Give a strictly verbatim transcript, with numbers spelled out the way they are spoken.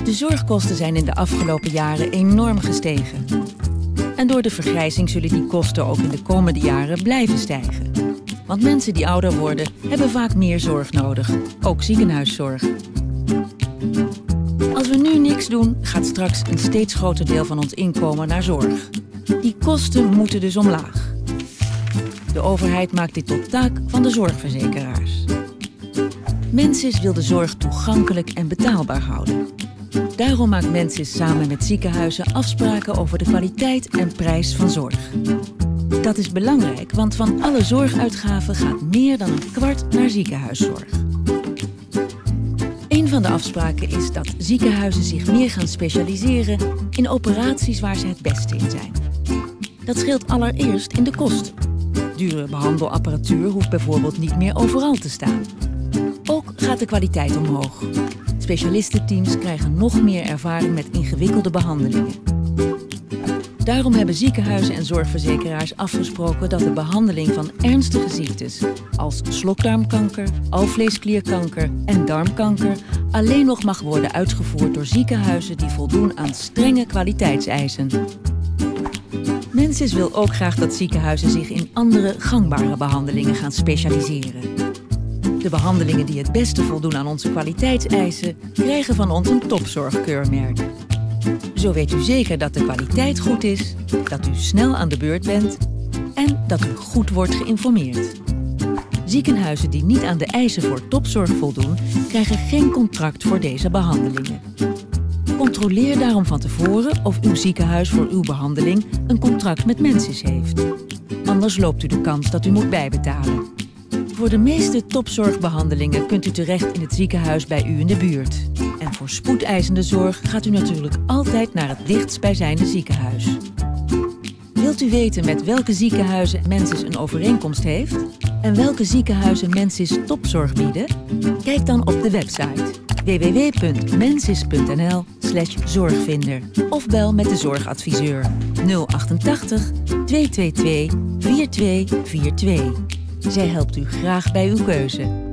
De zorgkosten zijn in de afgelopen jaren enorm gestegen. En door de vergrijzing zullen die kosten ook in de komende jaren blijven stijgen. Want mensen die ouder worden, hebben vaak meer zorg nodig, ook ziekenhuiszorg. Als we nu niks doen, gaat straks een steeds groter deel van ons inkomen naar zorg. Die kosten moeten dus omlaag. De overheid maakt dit tot taak van de zorgverzekeraars. Mensis wil de zorg toegankelijk en betaalbaar houden. Daarom maakt Mensis samen met ziekenhuizen afspraken over de kwaliteit en prijs van zorg. Dat is belangrijk, want van alle zorguitgaven gaat meer dan een kwart naar ziekenhuiszorg. Een van de afspraken is dat ziekenhuizen zich meer gaan specialiseren in operaties waar ze het beste in zijn. Dat scheelt allereerst in de kosten. Dure behandelapparatuur hoeft bijvoorbeeld niet meer overal te staan. Ook gaat de kwaliteit omhoog. Specialistenteams krijgen nog meer ervaring met ingewikkelde behandelingen. Daarom hebben ziekenhuizen en zorgverzekeraars afgesproken dat de behandeling van ernstige ziektes als slokdarmkanker, alvleesklierkanker en darmkanker alleen nog mag worden uitgevoerd door ziekenhuizen die voldoen aan strenge kwaliteitseisen. Mensis wil ook graag dat ziekenhuizen zich in andere gangbare behandelingen gaan specialiseren. De behandelingen die het beste voldoen aan onze kwaliteitseisen krijgen van ons een topzorgkeurmerk. Zo weet u zeker dat de kwaliteit goed is, dat u snel aan de beurt bent en dat u goed wordt geïnformeerd. Ziekenhuizen die niet aan de eisen voor topzorg voldoen, krijgen geen contract voor deze behandelingen. Controleer daarom van tevoren of uw ziekenhuis voor uw behandeling een contract met Mensis heeft. Anders loopt u de kans dat u moet bijbetalen. Voor de meeste topzorgbehandelingen kunt u terecht in het ziekenhuis bij u in de buurt. En voor spoedeisende zorg gaat u natuurlijk altijd naar het dichtstbijzijnde ziekenhuis. Wilt u weten met welke ziekenhuizen Mensis een overeenkomst heeft? En welke ziekenhuizen Mensis topzorg bieden? Kijk dan op de website w w w punt mensis punt n l slash zorgvinder of bel met de zorgadviseur nul achtentachtig, tweehonderdtweeëntwintig, vierentwintig vierentwintig. Zij helpt u graag bij uw keuze.